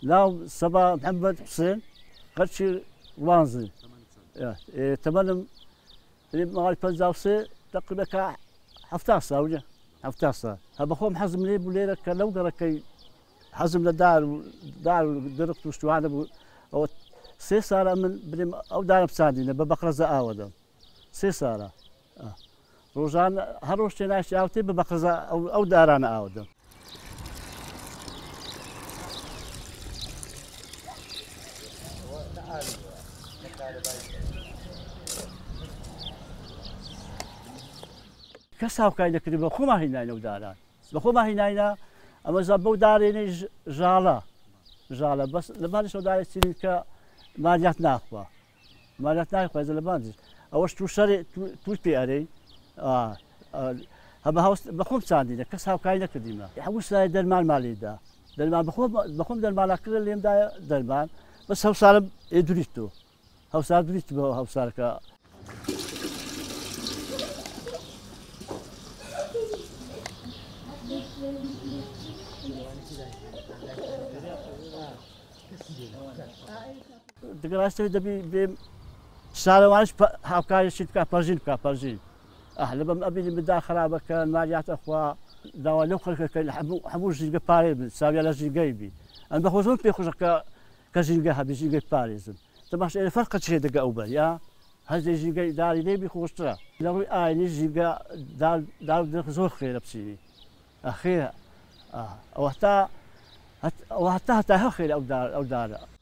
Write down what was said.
لا صبا محمد حسين قرشي وانزي تمام اللي ما غالي فزاوسي تقريبا حفتاسة وجه حفتاسة هبخوم حزم لي بوليرة كلو قرا حزم لدار دار درقت وشتوانا او سي سارة من بلي او دار بساندينا ببقرة زاودا سي سارة روزان هروش تناش اوتي ببقرة او دارانا اودا كساو كاينه كريم بخو ما هيناينا وداران بخو ما هيناينا اما زبو داريني جالا بس لبانش وداري سينكا ماليات ناخوا ماليات ناخوا اذا لبانش اوش تو شري تو بياري هبا هاوس بخوم ساندينا كساو كاينه كريمه يحوس لا درمان ماليدا درمان بخوم درمان كل اللي مدا درمان بس هاو صار ادريتو هاو صار دريتو هاو صار كا دقراشتي دبي سالو عايش هاكاي شتكا برجين لما ابي بدا خرابه كان ماليات اخوا دوا لو خلك كان حموش جي باري ساوي على جي جايبي انا بخوزون في خوشك كجي بيجي باريس تماش الفرق شي دقه اوبر يا هذا جي جاي داري لي بيخوشترا لو نجي دار زور خير بسيني اخيرا وحتى خير او دار